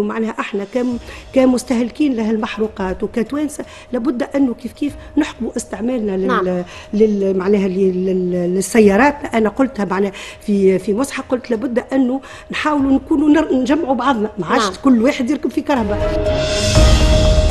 معناها احنا كمستهلكين لهالمحروقات وكتوانسه لابد انه كيف نحكموا استعمالنا معناها للسيارات. انا قلتها معناها في مصحة، قلت لابد انه نحاولوا نكونوا نجمعوا بعضنا، ما عادش كل واحد يركب في كرهبه.